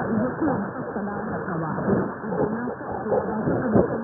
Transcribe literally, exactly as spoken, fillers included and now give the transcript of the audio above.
je peux, ça va, ça va. On a fait,